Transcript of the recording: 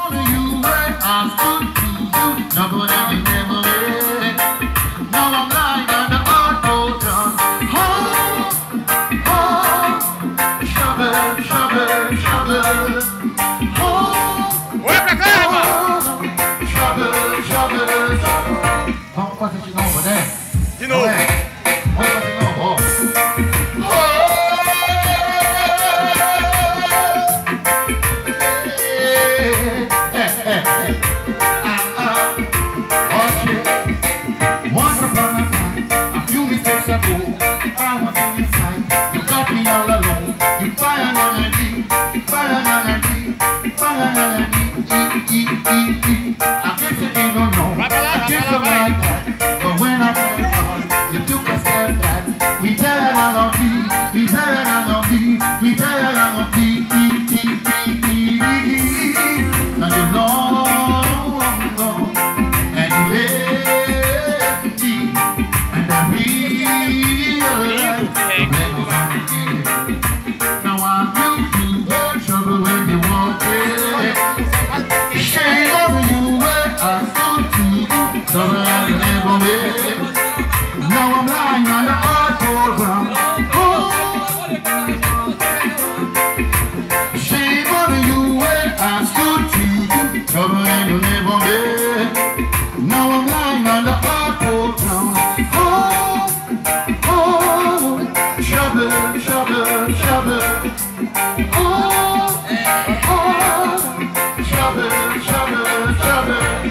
over you when I stood to you. Nobody will never wait. Now I'm lying on the auto drum. Oh, oh, trouble, trouble, trouble. Oh, trouble, trouble, trouble. What's it over there? You know. What's it over? Once upon a time, a few mistakes ago, I was on your side. You got me all alone. You fire on a knee, fire on a knee, fire on a knee. I guess you didn't know. I guess you like that. But when I came on, you took a step back. We tell on me, we tell on me, we tell on me. Now you know, and you left me, and I realized now I'm into the trouble when you walk in. Shame over you when I stood to you, trouble and never made. Now I'm lying on the hardcore ground. Oh, shame over you when I stood to you, trouble and you never made. Now I'm lying on the hardcore ground. Oh, oh, trouble, trouble, trouble. Oh, oh, trouble, trouble, trouble.